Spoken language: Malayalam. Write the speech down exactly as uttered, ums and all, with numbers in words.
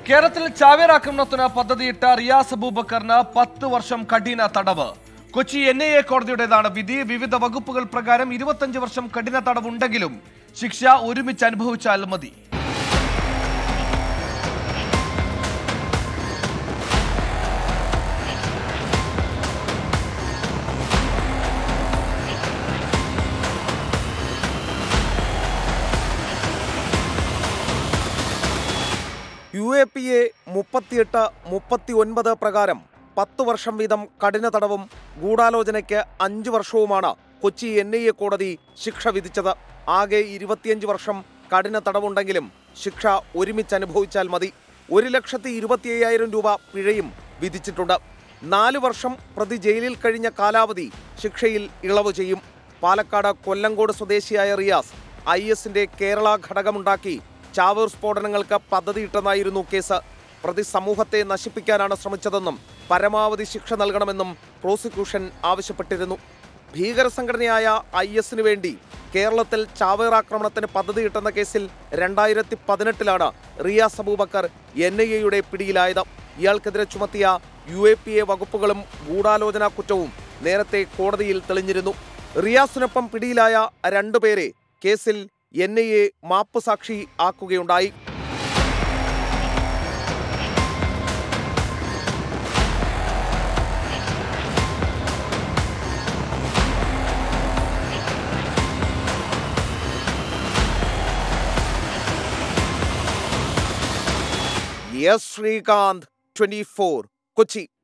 കേരളത്തിൽ ചാവേർ ആക്രമണത്തിന് പദ്ധതിയിട്ട റിയാസ് അബൂബക്കറിന് പത്ത് വർഷം കഠിന തടവ്. കൊച്ചി എൻ ഐ എ കോടതിയുടേതാണ് വിധി. വിവിധ വകുപ്പുകൾ പ്രകാരം ഇരുപത്തഞ്ച് വർഷം കഠിന തടവുണ്ടെങ്കിലും ശിക്ഷ ഒരുമിച്ച് അനുഭവിച്ചാൽ മതി. യു എ പി എ മുപ്പത്തിയെട്ട് മുപ്പത്തി ഒൻപത് പ്രകാരം പത്ത് വർഷം വീതം കഠിന തടവും ഗൂഢാലോചനയ്ക്ക് അഞ്ച് വർഷവുമാണ് കൊച്ചി എൻ ഐ എ കോടതി ശിക്ഷ വിധിച്ചത്. ആകെ ഇരുപത്തിയഞ്ച് വർഷം കഠിന തടവുണ്ടെങ്കിലും ശിക്ഷ ഒരുമിച്ച് അനുഭവിച്ചാൽ മതി. ഒരു ലക്ഷത്തി ഇരുപത്തി അയ്യായിരം രൂപ പിഴയും വിധിച്ചിട്ടുണ്ട്. നാല് വർഷം പ്രതി ജയിലിൽ കഴിഞ്ഞ കാലാവധി ശിക്ഷയിൽ ഇളവ് ചെയ്യും. പാലക്കാട് കൊല്ലങ്കോട് സ്വദേശിയായ റിയാസ് ഐ എസിന്റെ കേരള ഘടകമുണ്ടാക്കി ചാവേർ സ്ഫോടനങ്ങൾക്ക് പദ്ധതിയിട്ടെന്നായിരുന്നു കേസ്. പ്രതി സമൂഹത്തെ നശിപ്പിക്കാനാണ് ശ്രമിച്ചതെന്നും പരമാവധി ശിക്ഷ നൽകണമെന്നും പ്രോസിക്യൂഷൻ ആവശ്യപ്പെട്ടിരുന്നു. ഭീകര സംഘടനയായ ഐ എസിന് വേണ്ടി കേരളത്തിൽ ചാവേർ ആക്രമണത്തിന് പദ്ധതിയിട്ടെന്ന കേസിൽ രണ്ടായിരത്തി പതിനെട്ടിലാണ് റിയാസ് അബൂബക്കർ എൻ ഐ എയുടെ പിടിയിലായത്. ഇയാൾക്കെതിരെ ചുമത്തിയ യു എ പി എ വകുപ്പുകളും ഗൂഢാലോചനാ കുറ്റവും നേരത്തെ കോടതിയിൽ തെളിഞ്ഞിരുന്നു. റിയാസിനൊപ്പം പിടിയിലായ രണ്ടുപേരെ കേസിൽ എൻ ഐ എ മാപ്പ് സാക്ഷി ആക്കുകയുണ്ടായി. S Sreekanth, twenty four, Kochi.